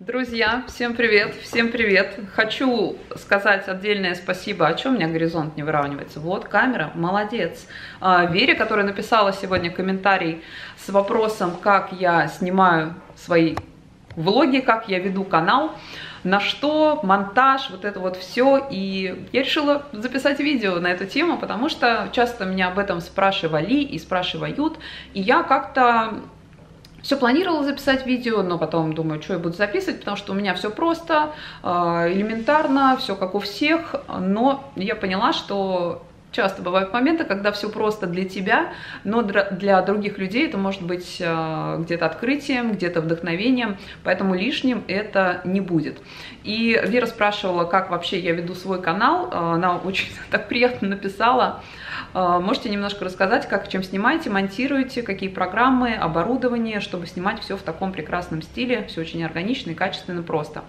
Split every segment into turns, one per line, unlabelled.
Друзья, всем привет, всем привет. Хочу сказать отдельное спасибо. А чем у меня горизонт не выравнивается? Вот, камера, молодец. Вере, которая написала сегодня комментарий с вопросом, как я снимаю свои влоги, как я веду канал, на что, монтаж, вот это вот все. И я решила записать видео на эту тему, потому что часто меня об этом спрашивали и спрашивают. И я как-то все планировала записать видео, но потом думаю, что я буду записывать, потому что у меня все просто, элементарно, все как у всех. Но я поняла, что часто бывают моменты, когда все просто для тебя, но для других людей это может быть где-то открытием, где-то вдохновением, поэтому лишним это не будет. И Вера спрашивала, как вообще я веду свой канал. Она очень так приятно написала. Можете немножко рассказать, как, чем снимаете, монтируете, какие программы, оборудование, чтобы снимать все в таком прекрасном стиле, все очень органично и качественно, просто.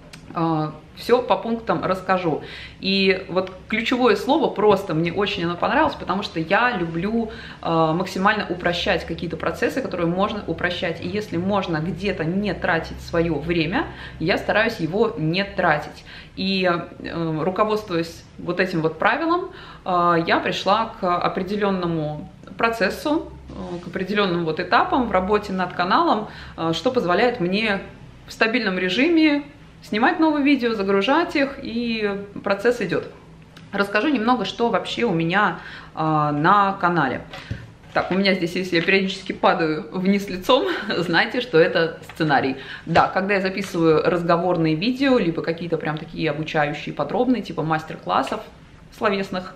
Все по пунктам расскажу. И вот ключевое слово «просто» мне очень оно понравилось, потому что я люблю максимально упрощать какие-то процессы, которые можно упрощать. И если можно где-то не тратить свое время, я стараюсь его не тратить. И руководствуясь вот этим вот правилом, я пришла к определенному процессу, к определенным вот этапам в работе над каналом, что позволяет мне в стабильном режиме снимать новые видео, загружать их, и процесс идет. Расскажу немного, что вообще у меня на канале. Так, у меня здесь, если я периодически падаю вниз лицом, знайте, что это сценарий. Да, когда я записываю разговорные видео, либо какие-то прям такие обучающие, подробные, типа мастер-классов словесных,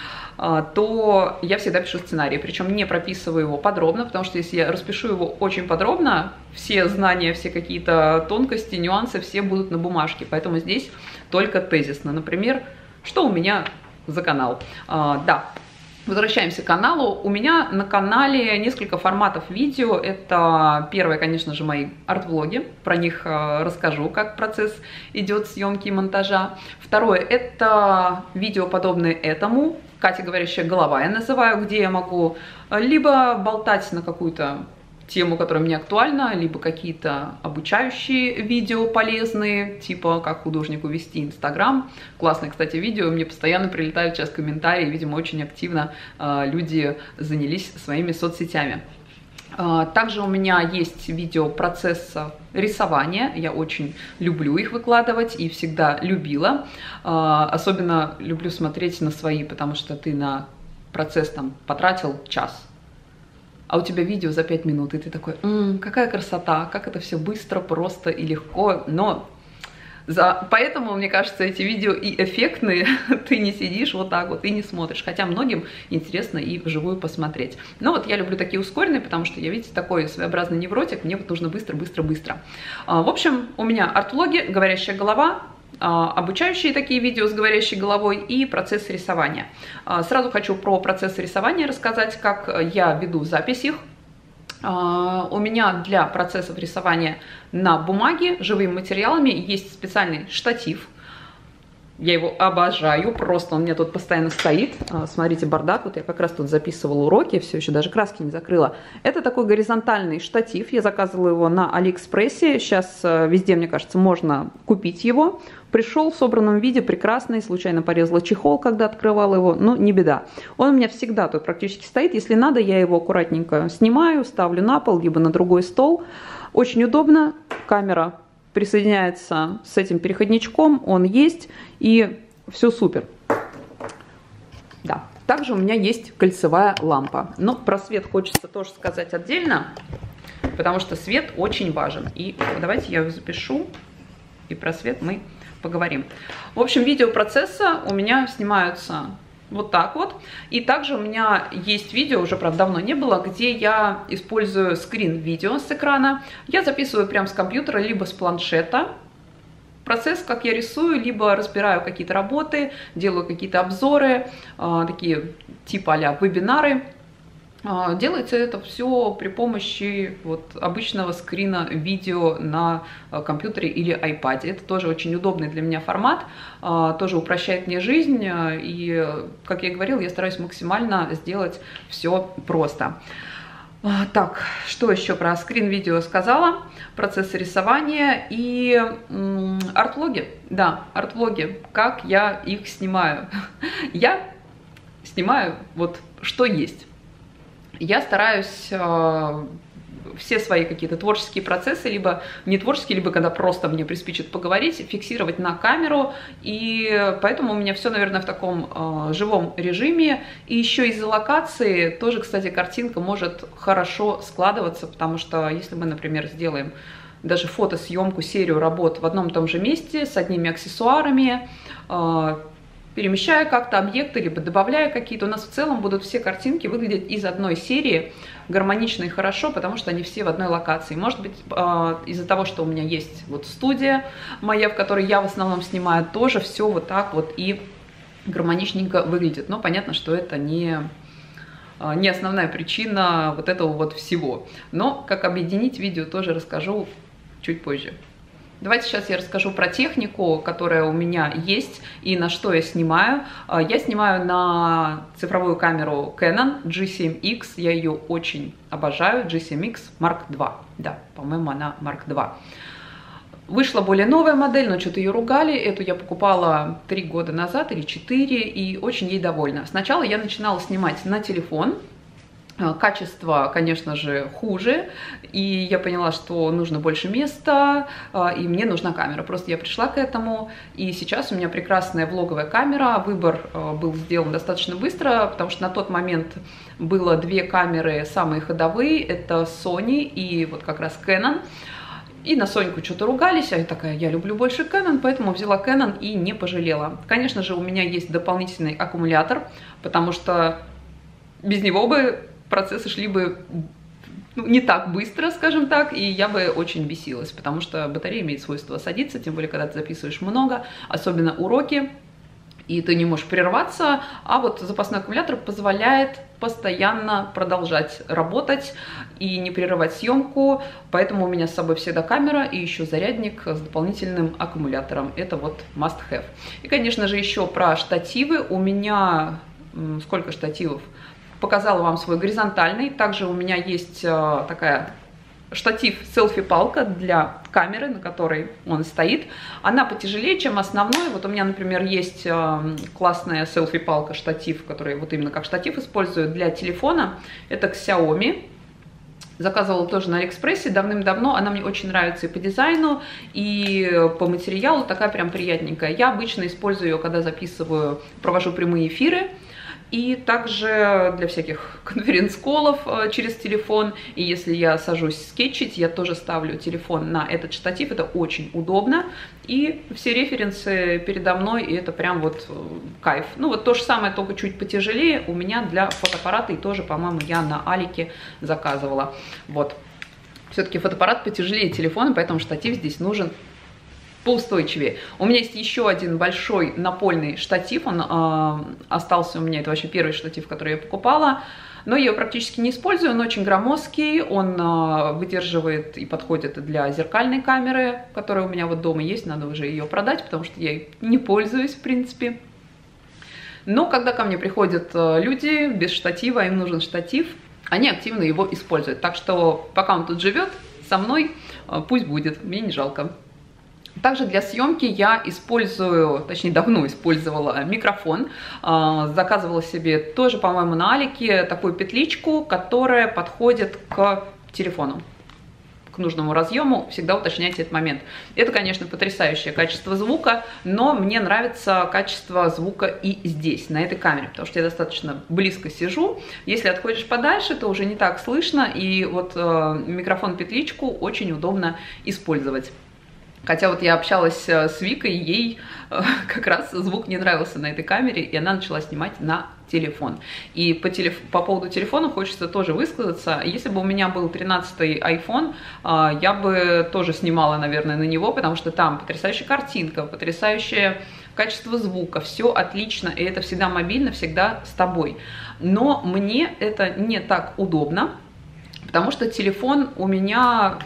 то я всегда пишу сценарий, причем не прописываю его подробно, потому что если я распишу его очень подробно, все знания, все какие-то тонкости, нюансы, все будут на бумажке, поэтому здесь только тезисно. Например, что у меня за канал? Да, возвращаемся к каналу. У меня на канале несколько форматов видео. Это первое, конечно же, мои арт-влоги. Про них расскажу, как процесс идет съемки и монтажа. Второе, это видео, подобные этому. Катя говорящая голова я называю, где я могу либо болтать на какую-то тему, которая мне актуальна, либо какие-то обучающие видео полезные, типа как художнику вести Инстаграм. Классное, кстати, видео, мне постоянно прилетают сейчас комментарии, видимо, очень активно люди занялись своими соцсетями. Также у меня есть видео процесса рисования, я очень люблю их выкладывать и всегда любила. Особенно люблю смотреть на свои, потому что ты на процесс там потратил час, а у тебя видео за 5 минут, и ты такой, какая красота, как это все быстро, просто и легко, но... Поэтому, мне кажется, эти видео и эффектные, ты не сидишь вот так вот и не смотришь, хотя многим интересно и вживую посмотреть. Но вот я люблю такие ускоренные, потому что я, видите, такой своеобразный невротик, мне вот нужно быстро. В общем, у меня арт-влоги, говорящая голова, обучающие такие видео с говорящей головой и процесс рисования. Сразу хочу про процесс рисования рассказать, как я веду запись их. У меня для процессов рисования на бумаге живыми материалами есть специальный штатив. Я его обожаю, просто он у меня тут постоянно стоит. Смотрите, бардак, вот я как раз тут записывала уроки, все еще даже краски не закрыла. Это такой горизонтальный штатив, я заказывала его на Алиэкспрессе, сейчас везде, мне кажется, можно купить его. Пришел в собранном виде, прекрасный, случайно порезала чехол, когда открывала его, но не беда. Он у меня всегда тут практически стоит, если надо, я его аккуратненько снимаю, ставлю на пол, либо на другой стол. Очень удобно, камера присоединяется с этим переходничком, он есть, и все супер. Да. Также у меня есть кольцевая лампа. Но про свет хочется тоже сказать отдельно, потому что свет очень важен. И давайте я его запишу, и про свет мы поговорим. В общем, видео процесса у меня снимаются вот так вот. И также у меня есть видео, уже, правда, давно не было, где я использую скрин-видео с экрана. Я записываю прямо с компьютера, либо с планшета процесс, как я рисую, либо разбираю какие-то работы, делаю какие-то обзоры, такие типа а-ля вебинары. Делается это все при помощи вот обычного скрина видео на компьютере или iPad. Это тоже очень удобный для меня формат, тоже упрощает мне жизнь. И, как я говорила, я стараюсь максимально сделать все просто. Так, что еще про скрин-видео сказала? Процессы рисования и арт-влоги. Да, арт-влоги, как я их снимаю. Я снимаю вот что есть. Я стараюсь все свои какие-то творческие процессы, либо не творческие, либо когда просто мне приспичит поговорить, фиксировать на камеру, и поэтому у меня все, наверное, в таком живом режиме. И еще из-за локации тоже, кстати, картинка может хорошо складываться, потому что если мы, например, сделаем даже фотосъемку, серию работ в одном и том же месте с одними аксессуарами, перемещая как-то объекты, либо добавляя какие-то, у нас в целом будут все картинки выглядеть из одной серии гармонично и хорошо, потому что они все в одной локации. Может быть, из-за того, что у меня есть вот студия моя, в которой я в основном снимаю, тоже все вот так вот и гармоничненько выглядит. Но понятно, что это не основная причина вот этого вот всего. Но как объединить видео, тоже расскажу чуть позже. Давайте сейчас я расскажу про технику, которая у меня есть и на что я снимаю. Я снимаю на цифровую камеру Canon G7X, я ее очень обожаю, G7X Mark II, да, по-моему, она Mark II. Вышла более новая модель, но что-то ее ругали, эту я покупала 3 года назад или 4, и очень ей довольна. Сначала я начинала снимать на телефон. Качество, конечно же, хуже, и я поняла, что нужно больше места, и мне нужна камера. Просто я пришла к этому, и сейчас у меня прекрасная влоговая камера. Выбор был сделан достаточно быстро, потому что на тот момент было 2 камеры самые ходовые, это Sony и вот как раз Canon. И на Соньку что-то ругались, а я такая, я люблю больше Canon, поэтому взяла Canon и не пожалела. Конечно же, у меня есть дополнительный аккумулятор, потому что без него бы процессы шли бы не так быстро, скажем так, и я бы очень бесилась, потому что батарея имеет свойство садиться, тем более, когда ты записываешь много, особенно уроки, и ты не можешь прерваться, а вот запасной аккумулятор позволяет постоянно продолжать работать и не прерывать съемку, поэтому у меня с собой всегда камера и еще зарядник с дополнительным аккумулятором, это вот must have. И, конечно же, еще про штативы, у меня сколько штативов? Показала вам свой горизонтальный. Также у меня есть такая штатив селфи-палка для камеры, на которой он стоит. Она потяжелее, чем основной. Вот у меня, например, есть классная селфи-палка, штатив, который вот именно как штатив использую для телефона. Это Xiaomi. Заказывала тоже на Алиэкспрессе давным-давно. Она мне очень нравится и по дизайну, и по материалу. Такая прям приятненькая. Я обычно использую ее, когда записываю, провожу прямые эфиры. И также для всяких конференц-колов через телефон. И если я сажусь скетчить, я тоже ставлю телефон на этот штатив. Это очень удобно. И все референсы передо мной, и это прям вот кайф. Ну вот то же самое, только чуть потяжелее у меня для фотоаппарата. И тоже, по-моему, я на Алике заказывала. Вот. Все-таки фотоаппарат потяжелее телефона, поэтому штатив здесь нужен поустойчивее. У меня есть еще один большой напольный штатив, он остался у меня, это вообще первый штатив, который я покупала, но я его практически не использую, он очень громоздкий, он выдерживает и подходит для зеркальной камеры, которая у меня вот дома есть, надо уже ее продать, потому что я ей не пользуюсь, в принципе. Но когда ко мне приходят люди без штатива, им нужен штатив, они активно его используют. Так что пока он тут живет, со мной пусть будет, мне не жалко. Также для съемки я использую, точнее давно использовала микрофон. Заказывала себе тоже, по-моему, на Алике такую петличку, которая подходит к телефону, к нужному разъему. Всегда уточняйте этот момент. Это, конечно, потрясающее качество звука, но мне нравится качество звука и здесь, на этой камере, потому что я достаточно близко сижу. Если отходишь подальше, то уже не так слышно, и вот микрофон-петличку очень удобно использовать. Хотя вот я общалась с Викой, ей как раз звук не нравился на этой камере, и она начала снимать на телефон. И по поводу телефона хочется тоже высказаться. Если бы у меня был 13-й iPhone, я бы тоже снимала, наверное, на него, потому что там потрясающая картинка, потрясающее качество звука, все отлично, и это всегда мобильно, всегда с тобой. Но мне это не так удобно, потому что телефон у меня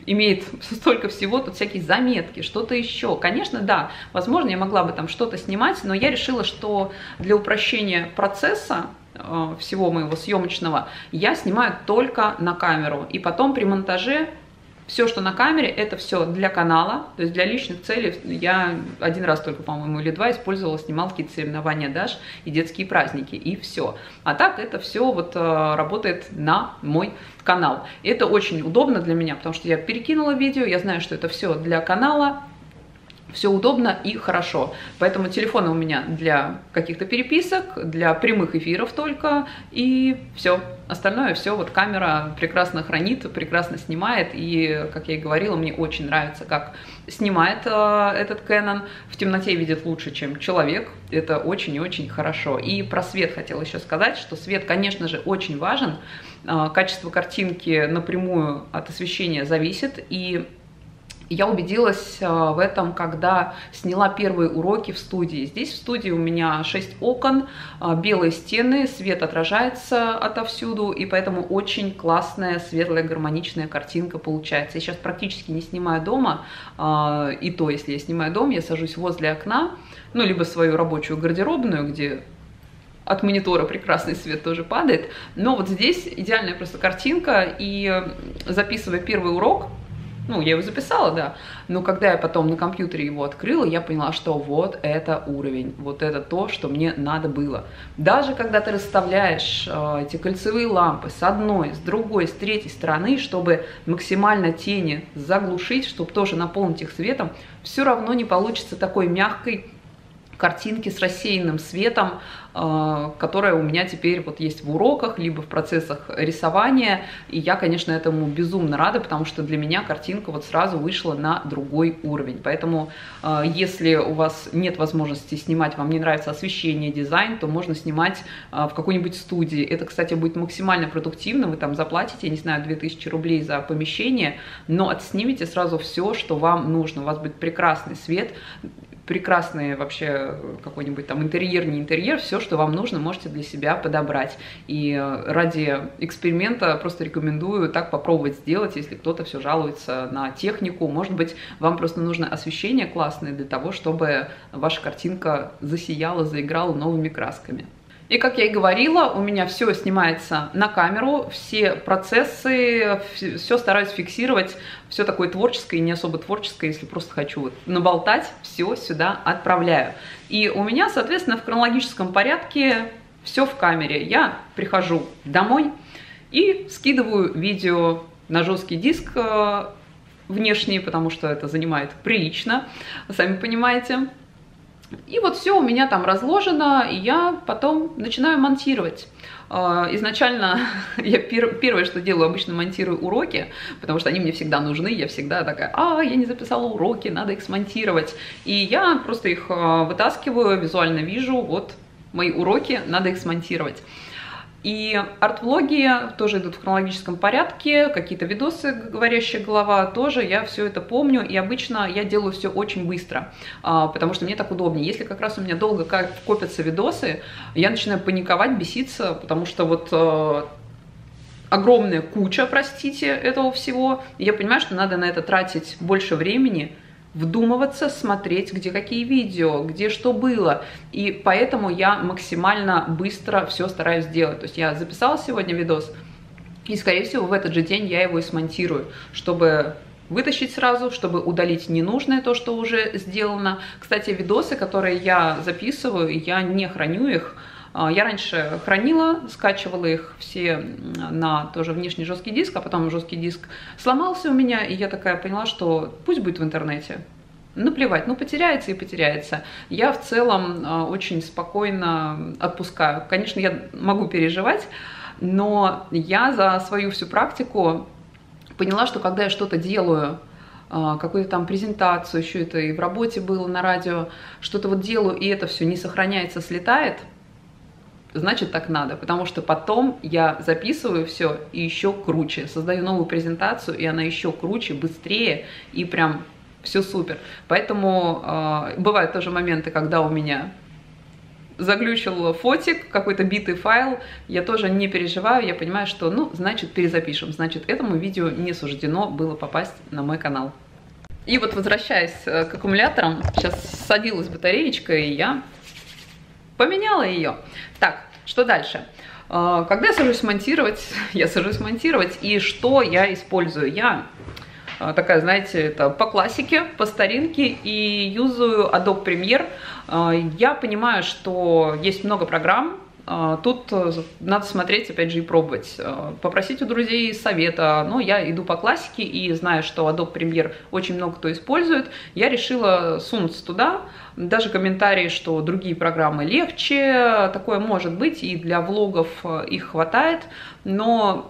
имеет столько всего, тут всякие заметки, что-то еще. Конечно, да, возможно, я могла бы там что-то снимать, но я решила, что для упрощения процесса всего моего съемочного я снимаю только на камеру. И потом при монтаже все, что на камере, это все для канала, то есть для личных целей. Я один раз только, по-моему, или два использовала, снимала какие-то соревнования Даш и детские праздники, и все. А так это все вот работает на мой канал. И это очень удобно для меня, потому что я перекинула видео, я знаю, что это все для канала, все удобно и хорошо. Поэтому телефон у меня для каких-то переписок, для прямых эфиров только, и все. Остальное все вот камера прекрасно хранит, прекрасно снимает, и, как я и говорила, мне очень нравится, как снимает этот Canon. В темноте видит лучше, чем человек. Это очень и очень хорошо. И про свет хотела еще сказать, что свет, конечно же, очень важен. Качество картинки напрямую от освещения зависит, и я убедилась в этом, когда сняла первые уроки в студии. Здесь в студии у меня 6 окон, белые стены, свет отражается отовсюду, и поэтому очень классная, светлая, гармоничная картинка получается. Я сейчас практически не снимаю дома, и то, если я снимаю дом, я сажусь возле окна, ну, либо свою рабочую гардеробную, где от монитора прекрасный свет тоже падает. Но вот здесь идеальная просто картинка, и записывая первый урок, ну, я его записала, да, но когда я потом на компьютере его открыла, я поняла, что вот это уровень, вот это то, что мне надо было. Даже когда ты расставляешь эти кольцевые лампы с одной, с другой, с третьей стороны, чтобы максимально тени заглушить, чтобы тоже наполнить их светом, все равно не получится такой мягкой картинки с рассеянным светом, которая у меня теперь вот есть в уроках, либо в процессах рисования. И я, конечно, этому безумно рада, потому что для меня картинка вот сразу вышла на другой уровень. Поэтому, если у вас нет возможности снимать, вам не нравится освещение, дизайн, то можно снимать в какой-нибудь студии. Это, кстати, будет максимально продуктивно. Вы там заплатите, я не знаю, 2000 рублей за помещение, но отснимите сразу все, что вам нужно. У вас будет прекрасный свет, прекрасный вообще какой-нибудь там интерьер, не интерьер, все, что вам нужно, можете для себя подобрать. И ради эксперимента просто рекомендую так попробовать сделать, если кто-то все жалуется на технику. Может быть, вам просто нужно освещение классное для того, чтобы ваша картинка засияла, заиграла новыми красками. И, как я и говорила, у меня все снимается на камеру, все процессы, все стараюсь фиксировать, все такое творческое и не особо творческое, если просто хочу вот наболтать, все сюда отправляю. И у меня, соответственно, в хронологическом порядке все в камере. Я прихожу домой и скидываю видео на жесткий диск внешний, потому что это занимает прилично, сами понимаете. И вот все у меня там разложено, и я потом начинаю монтировать. Изначально я первое, что делаю, обычно монтирую уроки, потому что они мне всегда нужны, я всегда такая, я не записала уроки, надо их смонтировать. И я просто их вытаскиваю, визуально вижу, вот мои уроки, надо их смонтировать. И арт-влоги тоже идут в хронологическом порядке, какие-то видосы, говорящая голова, тоже я все это помню, и обычно я делаю все очень быстро, потому что мне так удобнее. Если как раз у меня долго копятся видосы, я начинаю паниковать, беситься, потому что вот огромная куча, простите, этого всего, и я понимаю, что надо на это тратить больше времени, вдумываться, смотреть, где какие видео, где что было. И поэтому я максимально быстро все стараюсь сделать. То есть я записала сегодня видос, и, скорее всего, в этот же день я его и смонтирую, чтобы вытащить сразу, чтобы удалить ненужное, то, что уже сделано. Кстати, видосы, которые я записываю, я не храню их. Я раньше хранила, скачивала их все на тоже внешний жесткий диск, а потом жесткий диск сломался у меня, и я такая поняла, что пусть будет в интернете. Наплевать, ну потеряется и потеряется. Я в целом очень спокойно отпускаю. Конечно, я могу переживать, но я за свою всю практику поняла, что когда я что-то делаю, какую-то там презентацию, еще это и в работе было на радио, что-то вот делаю, и это все не сохраняется, слетает, значит так надо, потому что потом я записываю все и еще круче, создаю новую презентацию, и она еще круче, быстрее, и прям все супер. Поэтому бывают тоже моменты, когда у меня заглючил фотик, какой-то битый файл, я тоже не переживаю, я понимаю, что, ну, значит, перезапишем, значит, этому видео не суждено было попасть на мой канал. И вот, возвращаясь к аккумуляторам, сейчас садилась батареечка, и я поменяла ее. Так, что дальше? Когда я сажусь монтировать, и что я использую? Я такая, знаете, это по классике, по старинке, и юзаю Adobe Premiere. Я понимаю, что есть много программ, тут надо смотреть, опять же, и пробовать. Попросить у друзей совета, но я иду по классике и знаю, что Adobe Premiere очень много кто использует. Я решила сунуться туда, даже комментарии, что другие программы легче, такое может быть, и для влогов их хватает, но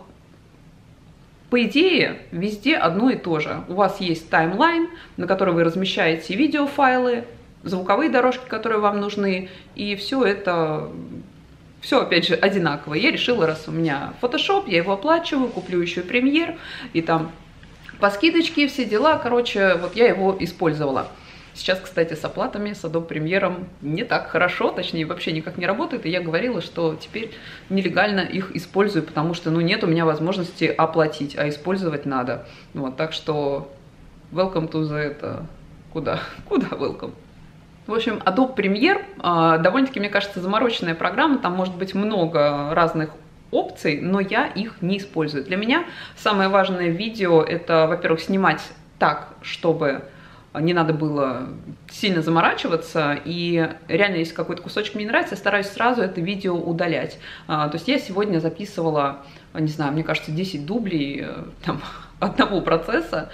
по идее, везде одно и то же. У вас есть таймлайн, на который вы размещаете видеофайлы, звуковые дорожки, которые вам нужны, и все это, все опять же одинаково. Я решила, раз у меня Photoshop, я его оплачиваю, куплю еще Premiere, и там по скидочке все дела, короче, вот я его использовала. Сейчас, кстати, с оплатами, с Adobe Premiere не так хорошо, точнее, вообще никак не работает, и я говорила, что теперь нелегально их использую, потому что, ну, нет у меня возможности оплатить, а использовать надо. Вот, так что welcome to the это... Куда welcome? В общем, Adobe Premiere довольно-таки, мне кажется, замороченная программа, там может быть много разных опций, но я их не использую. Для меня самое важное в видео — это, во-первых, снимать так, чтобы не надо было сильно заморачиваться, и реально, если какой-то кусочек мне не нравится, я стараюсь сразу это видео удалять. То есть я сегодня записывала, не знаю, мне кажется, 10 дублей там, одного процесса,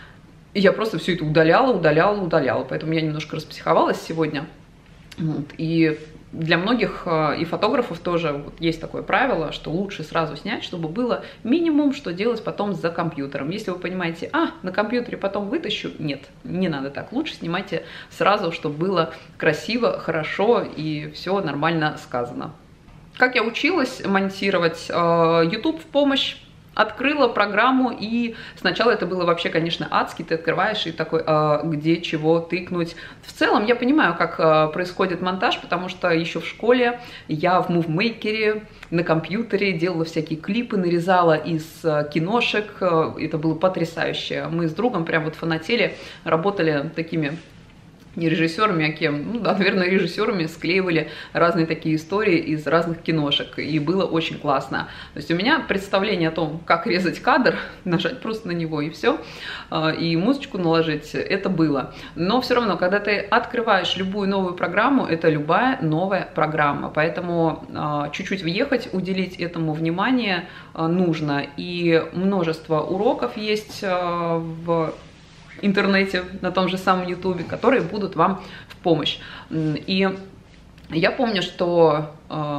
и я просто все это удаляла, поэтому я немножко распсиховалась сегодня. Вот. И для многих и фотографов тоже вот есть такое правило, что лучше сразу снять, чтобы было минимум, что делать потом за компьютером. Если вы понимаете, на компьютере потом вытащу, нет, не надо так. Лучше снимайте сразу, чтобы было красиво, хорошо и все нормально сказано. Как я училась монтировать? YouTube в помощь. Открыла программу, и сначала это было вообще, конечно, адски. Ты открываешь и такой, где чего тыкнуть. В целом я понимаю, как происходит монтаж, потому что еще в школе я в мувмейкере на компьютере делала всякие клипы, нарезала из киношек. Это было потрясающе. Мы с другом прям вот фанатели, работали такими... не режиссерами, а кем? Ну да, наверное, режиссерами, склеивали разные такие истории из разных киношек, и было очень классно. То есть у меня представление о том, как резать кадр, нажать просто на него и все, и музычку наложить, это было. Но все равно, когда ты открываешь любую новую программу, это любая новая программа, поэтому чуть-чуть въехать, уделить этому внимание нужно, и множество уроков есть в интернете, на том же самом ютубе, которые будут вам в помощь. И я помню, что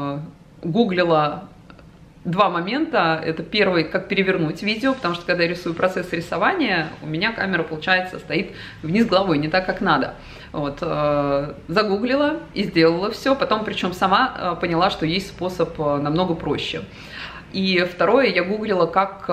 гуглила два момента. Это первый, как перевернуть видео, потому что когда я рисую процесс рисования, у меня камера, получается, стоит вниз головой, не так, как надо. Вот, загуглила и сделала все, потом, причем сама поняла, что есть способ намного проще. И второе, я гуглила, как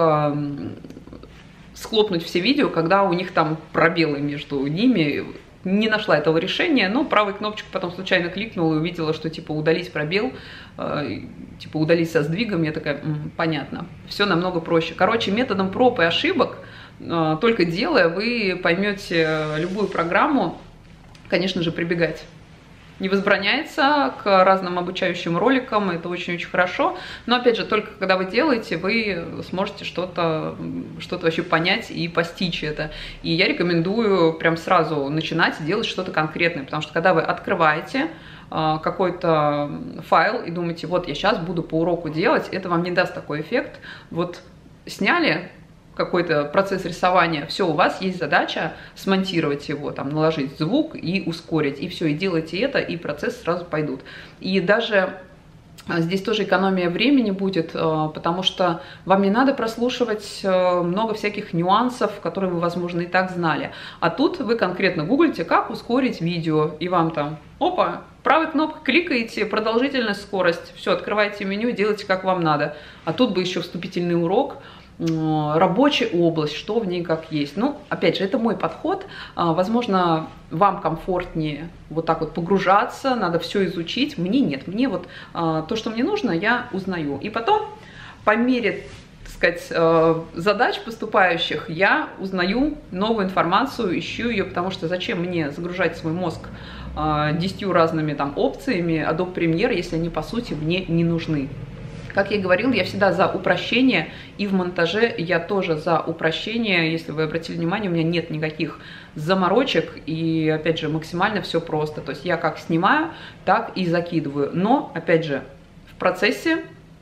схлопнуть все видео, когда у них там пробелы между ними. Не нашла этого решения, но правой кнопочкой потом случайно кликнула и увидела, что типа удалить пробел, типа удалить со сдвигом. Я такая, понятно, все намного проще. Короче, методом проб и ошибок, только делая, вы поймете любую программу, конечно же, прибегать не возбраняется к разным обучающим роликам, это очень-очень хорошо, но опять же, только когда вы делаете, вы сможете что-то вообще понять и постичь это. И я рекомендую прям сразу начинать делать что-то конкретное, потому что когда вы открываете какой-то файл и думаете, вот я сейчас буду по уроку делать, это вам не даст такой эффект. Вот сняли какой-то процесс рисования, все, у вас есть задача смонтировать его, там, наложить звук и ускорить, и все, и делайте это, и процесс сразу пойдут. И даже здесь тоже экономия времени будет, потому что вам не надо прослушивать много всяких нюансов, которые вы, возможно, и так знали. А тут вы конкретно гуглите, как ускорить видео, и вам там, опа, правой кнопкой кликаете, продолжительность, скорость, все, открываете меню, делайте как вам надо. А тут бы еще вступительный урок, рабочая область, что в ней как есть. Ну, опять же, это мой подход. Возможно, вам комфортнее вот так вот погружаться, надо все изучить. Мне нет. Мне вот то, что мне нужно, я узнаю. И потом, по мере, так сказать, задач поступающих, я узнаю новую информацию, ищу ее, потому что зачем мне загружать свой мозг 10 разными там опциями Adobe Premiere, если они, по сути, мне не нужны. Как я и говорила, я всегда за упрощение, и в монтаже я тоже за упрощение. Если вы обратили внимание, у меня нет никаких заморочек, и, опять же, максимально все просто. То есть я как снимаю, так и закидываю. Но, опять же, в процессе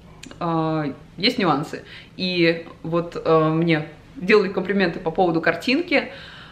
есть нюансы. И вот мне делали комплименты по поводу картинки.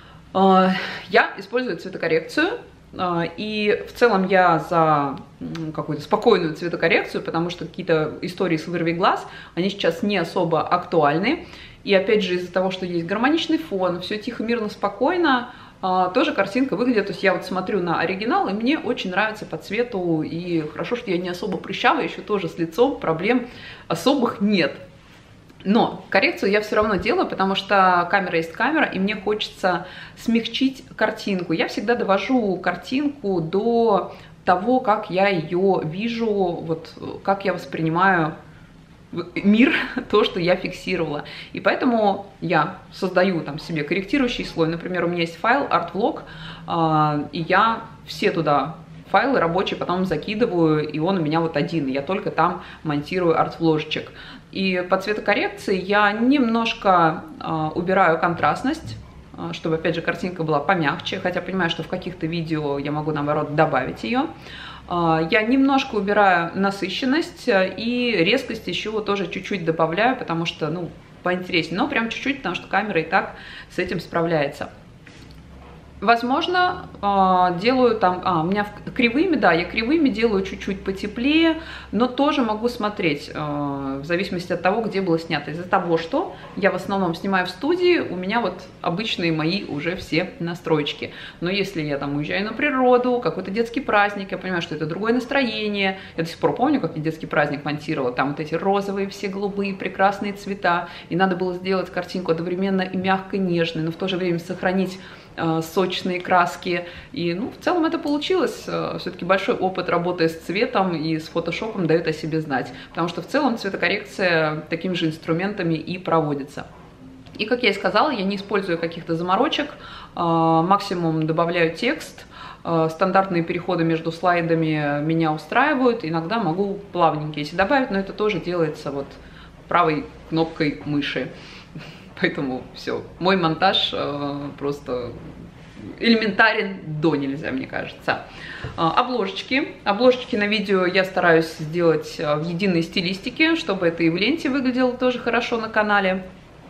Я использую цветокоррекцию. И в целом я за какую-то спокойную цветокоррекцию, потому что какие-то истории с вырви глаз, они сейчас не особо актуальны. И опять же из-за того, что есть гармоничный фон, все тихо, мирно, спокойно, тоже картинка выглядит. То есть я вот смотрю на оригинал, и мне очень нравится по цвету. И хорошо, что я не особо прыщавая, еще тоже с лицом проблем особых нет. Но коррекцию я все равно делаю, потому что камера есть камера, и мне хочется смягчить картинку. Я всегда довожу картинку до того, как я ее вижу, вот как я воспринимаю мир, то, что я фиксировала. И поэтому я создаю там себе корректирующий слой. Например, у меня есть файл ArtVlog, и я все туда файлы рабочие потом закидываю, и он у меня вот один, и я только там монтирую арт-вложечек. И по цветокоррекции я немножко убираю контрастность, чтобы, опять же, картинка была помягче, хотя понимаю, что в каких-то видео я могу, наоборот, добавить ее. Я немножко убираю насыщенность и резкость еще тоже чуть-чуть добавляю, потому что, ну, поинтереснее, но прям чуть-чуть, потому что камера и так с этим справляется. Возможно, делаю там, у меня кривыми, да, я кривыми делаю чуть-чуть потеплее, но тоже могу смотреть, в зависимости от того, где было снято. Из-за того, что я в основном снимаю в студии, у меня вот обычные мои уже все настройки. Но если я там уезжаю на природу, какой-то детский праздник, я понимаю, что это другое настроение. Я до сих пор помню, как я детский праздник монтировала, там вот эти розовые, все голубые, прекрасные цвета, и надо было сделать картинку одновременно и мягко, нежной, но в то же время сохранить сочные краски. И, ну, в целом это получилось. Все-таки большой опыт работы с цветом и с фотошопом дает о себе знать. Потому что в целом цветокоррекция такими же инструментами и проводится. И, как я и сказала, я не использую каких-то заморочек. Максимум добавляю текст. Стандартные переходы между слайдами меня устраивают. Иногда могу плавненькие если добавить, но это тоже делается вот правой кнопкой мыши. Поэтому все, мой монтаж просто элементарен до нельзя, мне кажется. Обложечки. Обложечки на видео я стараюсь сделать в единой стилистике, чтобы это и в ленте выглядело тоже хорошо на канале.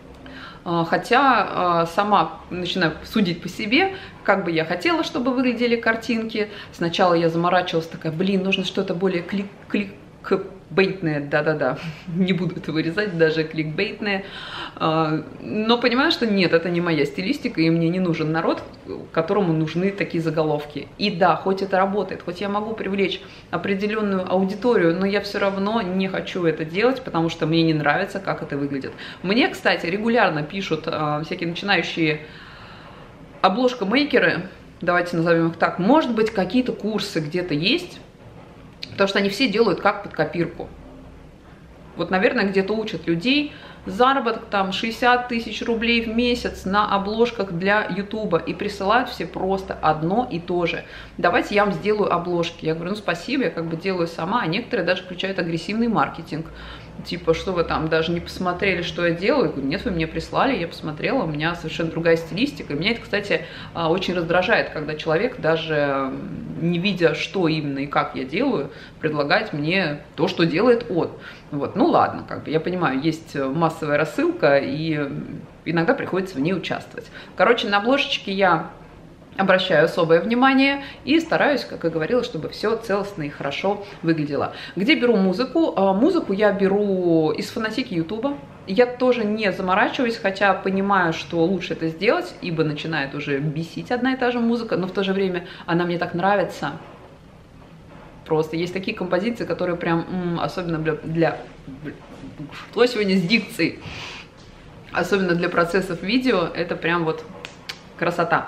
Хотя сама начинаю судить по себе, как бы я хотела, чтобы выглядели картинки. Сначала я заморачивалась, такая, блин, нужно что-то более кликбейтное, да-да-да, не буду это вырезать, даже кликбейтное. Но понимаю, что нет, это не моя стилистика, и мне не нужен народ, которому нужны такие заголовки. И да, хоть это работает, хоть я могу привлечь определенную аудиторию, но я все равно не хочу это делать, потому что мне не нравится, как это выглядит. Мне, кстати, регулярно пишут всякие начинающие обложкомейкеры, давайте назовем их так, может быть, какие-то курсы где-то есть, потому что они все делают как под копирку. Вот, наверное, где-то учат людей заработок там 60 тысяч рублей в месяц на обложках для Ютуба и присылают все просто одно и то же. Давайте я вам сделаю обложки. Я говорю, ну спасибо, я как бы делаю сама, а некоторые даже включают агрессивный маркетинг. Типа, что вы там даже не посмотрели, что я делаю? Я говорю, нет, вы мне прислали, я посмотрела, у меня совершенно другая стилистика. И меня это, кстати, очень раздражает, когда человек, даже не видя, что именно и как я делаю, предлагает мне то, что делает он. Вот, ну ладно, как бы я понимаю, есть массовая рассылка, и иногда приходится в ней участвовать. Короче, на обложечке я обращаю особое внимание и стараюсь, как и говорила, чтобы все целостно и хорошо выглядело. Где беру музыку? Музыку я беру из фонотеки Ютуба. Я тоже не заморачиваюсь, хотя понимаю, что лучше это сделать, ибо начинает уже бесить одна и та же музыка, но в то же время она мне так нравится. Просто есть такие композиции, которые прям, особенно для... Что сегодня с дикцией? особенно для процессов видео, это прям вот красота.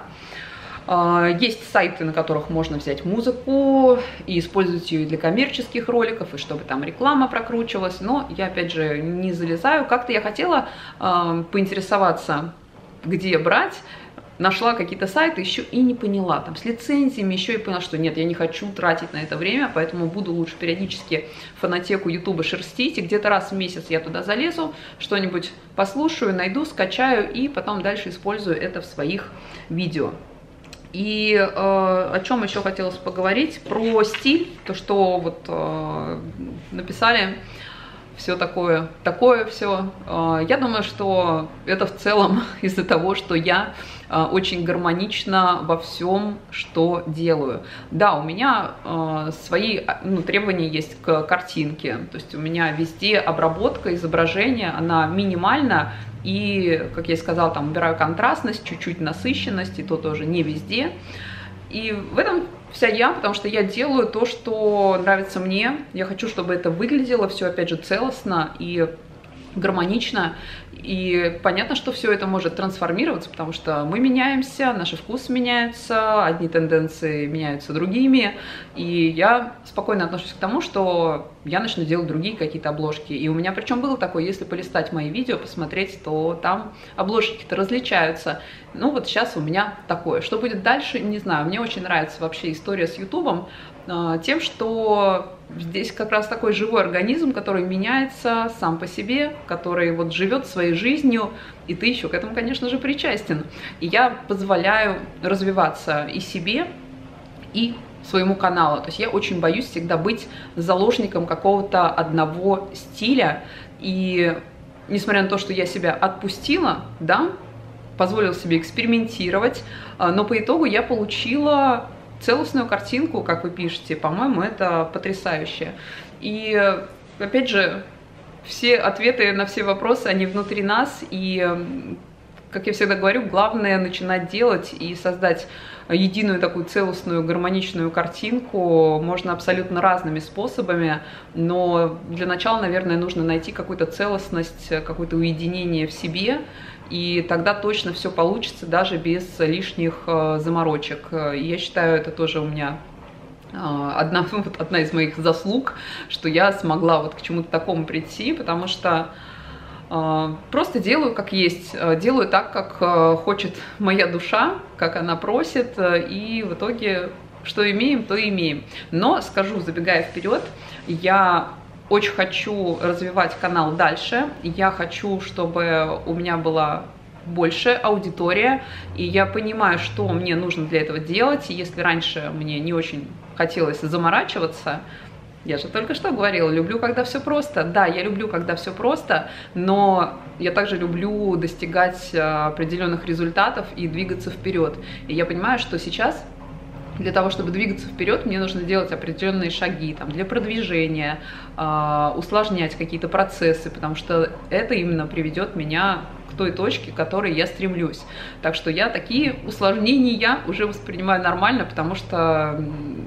Есть сайты, на которых можно взять музыку и использовать ее для коммерческих роликов, и чтобы там реклама прокручивалась, но я, опять же, не залезаю. Как-то я хотела поинтересоваться, где брать, нашла какие-то сайты еще и не поняла, там с лицензиями еще и поняла, что нет, я не хочу тратить на это время, поэтому буду лучше периодически фонотеку Ютуба шерстить, и где-то раз в месяц я туда залезу, что-нибудь послушаю, найду, скачаю, и потом дальше использую это в своих видео. И о чем еще хотелось поговорить, про стиль, то, что вот написали, все такое все. Я думаю, что это в целом из-за того, что я очень гармонична во всем, что делаю. Да, у меня свои требования есть к картинке, то есть у меня везде обработка изображения, она минимальна, и, как я и сказала, там убираю контрастность, чуть-чуть насыщенность, и то тоже не везде. И в этом вся я, потому что я делаю то, что нравится мне. Я хочу, чтобы это выглядело все, опять же, целостно и гармонично. И понятно, что все это может трансформироваться, потому что мы меняемся, наши вкусы меняются, одни тенденции меняются другими. И я спокойно отношусь к тому, что я начну делать другие какие-то обложки. И у меня причем было такое, если полистать мои видео, посмотреть, то там обложки-то различаются. Ну вот сейчас у меня такое. Что будет дальше, не знаю. Мне очень нравится вообще история с Ютубом тем, что здесь как раз такой живой организм, который меняется сам по себе, который вот живет своей жизнью, и ты еще к этому, конечно же, причастен. И я позволяю развиваться и себе, и своему каналу. То есть я очень боюсь всегда быть заложником какого-то одного стиля. И несмотря на то, что я себя отпустила, да, позволила себе экспериментировать, но по итогу я получила целостную картинку, как вы пишете. По-моему, это потрясающе. И, опять же, все ответы на все вопросы, они внутри нас. И, как я всегда говорю, главное начинать делать и создать единую такую целостную, гармоничную картинку можно абсолютно разными способами, но для начала, наверное, нужно найти какую-то целостность, какое-то уединение в себе, и тогда точно все получится, даже без лишних заморочек. И я считаю, это тоже у меня одна из моих заслуг, что я смогла вот к чему-то такому прийти, потому что просто делаю как есть, делаю так, как хочет моя душа, как она просит, и в итоге что имеем, то имеем. Но скажу, забегая вперед, я очень хочу развивать канал дальше, я хочу, чтобы у меня была больше аудитория, и я понимаю, что мне нужно для этого делать, и если раньше мне не очень хотелось заморачиваться, я же только что говорила, люблю, когда все просто. Да, я люблю, когда все просто, но я также люблю достигать определенных результатов и двигаться вперед. И я понимаю, что сейчас для того, чтобы двигаться вперед, мне нужно делать определенные шаги там, для продвижения, усложнять какие-то процессы, потому что это именно приведет меня к той точке, к которой я стремлюсь. Так что я такие усложнения уже воспринимаю нормально, потому что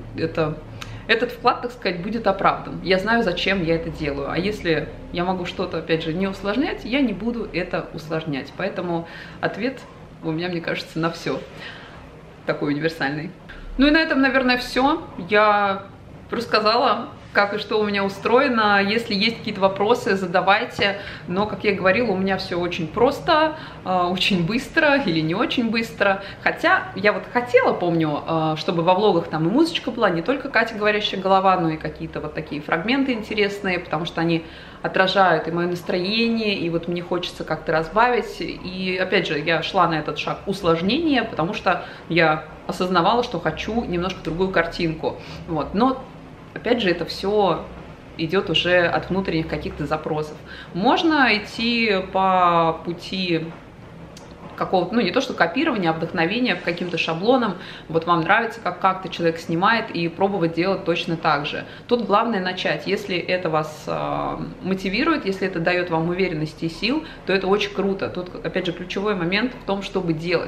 этот вклад, так сказать, будет оправдан. Я знаю, зачем я это делаю. А если я могу что-то, опять же, не усложнять, я не буду это усложнять. Поэтому ответ у меня, мне кажется, на все такой универсальный. Ну и на этом, наверное, все. Я рассказала, как и что у меня устроено. Если есть какие-то вопросы, задавайте. Но, как я говорила, у меня все очень просто, очень быстро или не очень быстро. Хотя я вот хотела, помню, чтобы во влогах там и музычка была, не только Катя говорящая голова, но и какие-то вот такие фрагменты интересные, потому что они отражают и мое настроение, и вот мне хочется как-то разбавить. И опять же, я шла на этот шаг усложнения, потому что я осознавала, что хочу немножко другую картинку. Вот. Но опять же, это все идет уже от внутренних каких-то запросов. Можно идти по пути какого-то, ну не то что копирования, а вдохновения к каким-то шаблонам. Вот вам нравится, как как-то человек снимает, и пробовать делать точно так же. Тут главное начать. Если это вас мотивирует, если это дает вам уверенности и сил, то это очень круто. Тут, опять же, ключевой момент в том, чтобы делать.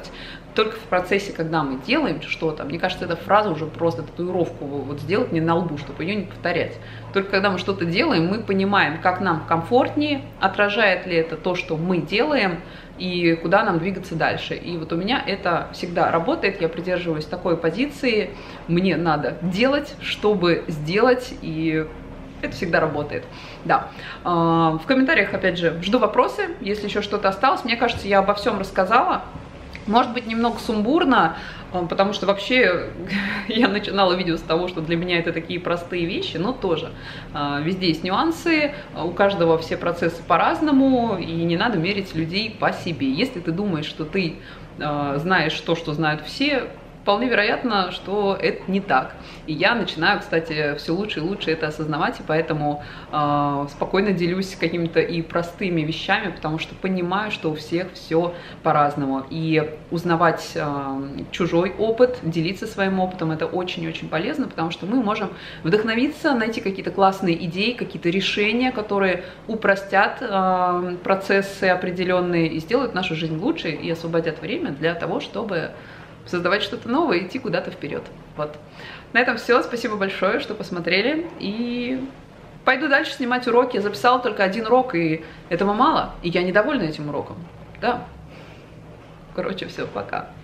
только в процессе, когда мы делаем что-то, мне кажется, эта фраза уже просто татуировку вот сделать мне на лбу, чтобы ее не повторять. Только когда мы что-то делаем, мы понимаем, как нам комфортнее, отражает ли это то, что мы делаем, и куда нам двигаться дальше. И вот у меня это всегда работает, я придерживаюсь такой позиции, мне надо делать, чтобы сделать, и это всегда работает. Да. В комментариях, опять же, жду вопросы, если еще что-то осталось. Мне кажется, я обо всем рассказала. Может быть, немного сумбурно, потому что вообще я начинала видео с того, что для меня это такие простые вещи, но тоже везде есть нюансы, у каждого все процессы по-разному, и не надо мерить людей по себе. Если ты думаешь, что ты знаешь то, что знают все, вполне вероятно, что это не так. И я начинаю, кстати, все лучше и лучше это осознавать, и поэтому спокойно делюсь какими-то и простыми вещами, потому что понимаю, что у всех все по-разному. И узнавать чужой опыт, делиться своим опытом, это очень-очень полезно, потому что мы можем вдохновиться, найти какие-то классные идеи, какие-то решения, которые упростят процессы определенные и сделают нашу жизнь лучше и освободят время для того, чтобы создавать что-то новое и идти куда-то вперед. Вот. На этом все. Спасибо большое, что посмотрели. И пойду дальше снимать уроки. Я записала только один урок, и этого мало. И я недовольна этим уроком. Да. Короче, все, пока.